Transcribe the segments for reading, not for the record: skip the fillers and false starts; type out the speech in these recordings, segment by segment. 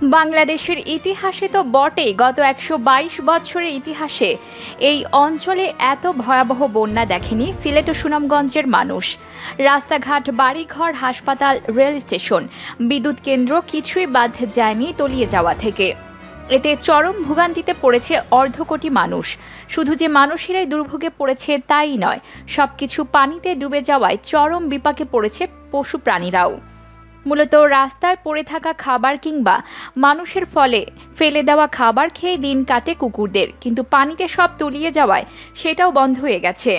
বাংলাদেশের ইতিহাসে তো বটেই, গত ১২২ বছরের ইতিহাসে এই অঞ্চলে এত ভয়াবহ বন্যা দেখেনি সিলেট ও সুনামগঞ্জের মানুষ। রাস্তাঘাট, বাড়িঘর, হাসপাতাল, রেল স্টেশন, বিদ্যুৎ কেন্দ্র কিছুই বাদ যায়নি তলিয়ে যাওয়া থেকে। এতে চরম ভোগান্তিতে পড়েছে অর্ধকোটি মানুষ। শুধু যে মানুষেরাই দুর্ভোগে পড়েছে তাই নয়, সবকিছু পানিতে ডুবে যাওয়ায় চরম বিপাকে পড়েছে পশু প্রাণীরাও। মূলত রাস্তায় পড়ে থাকা খাবার কিংবা মানুষের ফেলে দেওয়া খাবার খেয়ে দিন কাটে কুকুরদের, কিন্তু পানিতে সব তলিয়ে যাওয়ায় সেটাও বন্ধ হয়ে গেছে।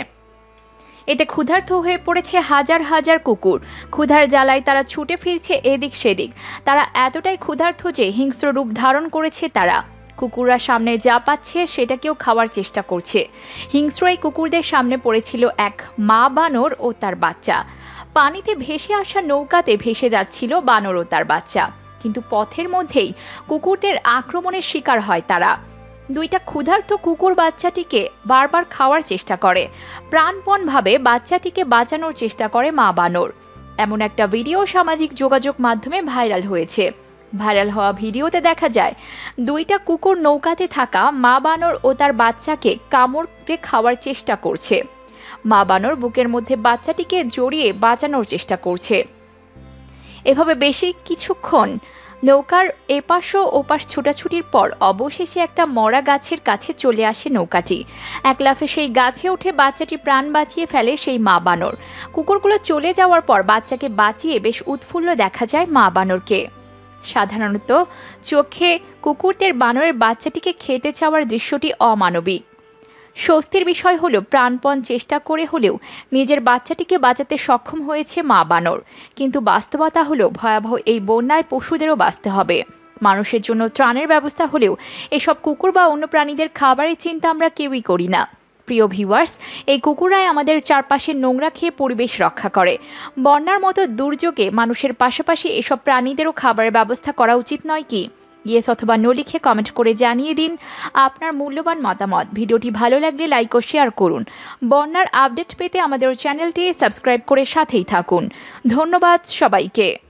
এতে ক্ষুধার্ত হয়ে পড়েছে হাজার হাজার কুকুর। ক্ষুধার জ্বালায় তারা ছুটে ফিরছে এদিক সেদিক। তারা এতটাই ক্ষুধার্ত যে হিংস্র রূপ ধারণ করেছে তারা। কুকুররা সামনে যা পাচ্ছে সেটাকেও খাওয়ার চেষ্টা করছে। হিংস্র এই কুকুরদের সামনে পড়েছিল এক মা বানর ও তার বাচ্চা। পানিতে ভেসে আসা নৌকাতে ভেসে যাচ্ছিল বানর ও তার বাচ্চা, কিন্তু পথের মধ্যেই কুকুরদের আক্রমণের শিকার হয় তারা। দুইটা ক্ষুধার্ত কুকুর বাচ্চাটিকে বারবার খাওয়ার চেষ্টা করে। প্রাণপণভাবে বাচ্চাটিকে বাঁচানোর চেষ্টা করে মা বানর। এমন একটা ভিডিও সামাজিক যোগাযোগ মাধ্যমে ভাইরাল হয়েছে। ভাইরাল হওয়া ভিডিওতে দেখা যায় দুইটা কুকুর নৌকাতে থাকা মা বানর ও তার বাচ্চাকে কামড়ে খাওয়ার চেষ্টা করছে। মা বানর বুকের মধ্যে বাচ্চাটিকে জড়িয়ে বাঁচানোর চেষ্টা করছে। এভাবে বেশি কিছুক্ষণ নৌকার এপাশ ও ওপাশ ছোটাছুটির পর অবশেষে একটা মরা গাছের কাছে চলে আসে নৌকাটি। এক লাফে সেই গাছে উঠে বাচ্চাটি প্রাণ বাঁচিয়ে ফেলে সেই মা বানর। কুকুরগুলো চলে যাওয়ার পর বাচ্চাকে বাঁচিয়ে বেশ উৎফুল্ল দেখা যায় মা বানরকে। সাধারণত চোখে কুকুরদের বানরের বাচ্চাটিকে খেতে চাওয়ার দৃশ্যটি অমানবিক। স্বস্তির বিষয় হলো প্রাণপণ চেষ্টা করে হলেও নিজের বাচ্চাটিকে বাঁচাতে সক্ষম হয়েছে মা বানর। কিন্তু বাস্তবতা হলো ভয়াবহ এই বন্যায় পশুদেরও বাঁচতে হবে। মানুষের জন্য ত্রাণের ব্যবস্থা হলেও এসব কুকুর বা অন্য প্রাণীদের খাবারের চিন্তা আমরা কেউই করি না। প্রিয় ভিউয়ার্স, এই কুকুররাই আমাদের চারপাশে নোংরা খেয়ে পরিবেশ রক্ষা করে। বন্যার মতো দুর্যোগে মানুষের পাশাপাশি এসব প্রাণীদেরও খাবারের ব্যবস্থা করা উচিত নয় কি? ইয়েস অথবা নো লিখে কমেন্ট করে জানিয়ে দিন আপনার মূল্যবান মতামত। ভিডিওটি ভালো লাগলে লাইক ও শেয়ার করুন। বন্যার আপডেট পেতে আমাদের চ্যানেলটি সাবস্ক্রাইব করে সাথেই থাকুন। ধন্যবাদ সবাইকে।